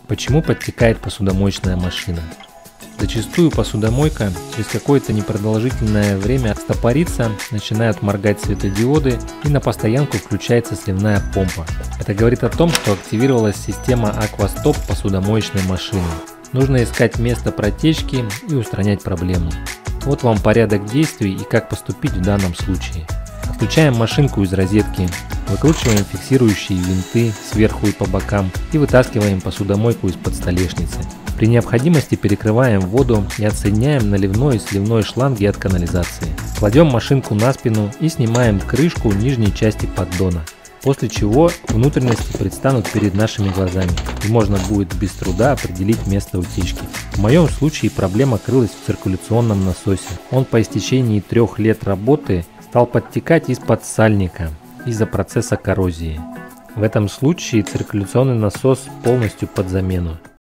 Почему подтекает посудомоечная машина? Зачастую посудомойка через какое-то непродолжительное время стопорится, начинают моргать светодиоды и на постоянку включается сливная помпа. Это говорит о том, что активировалась система Аквастоп посудомоечной машины. Нужно искать место протечки и устранять проблему. Вот вам порядок действий и как поступить в данном случае. Отключаем машинку из розетки, выкручиваем фиксирующие винты сверху и по бокам и вытаскиваем посудомойку из-под столешницы. При необходимости перекрываем воду и отсоединяем наливной и сливной шланги от канализации. Кладем машинку на спину и снимаем крышку нижней части поддона, после чего внутренности предстанут перед нашими глазами и можно будет без труда определить место утечки. В моем случае проблема крылась в циркуляционном насосе. Он по истечении 3 лет работы стал подтекать из-под сальника из-за процесса коррозии. В этом случае циркуляционный насос полностью под замену.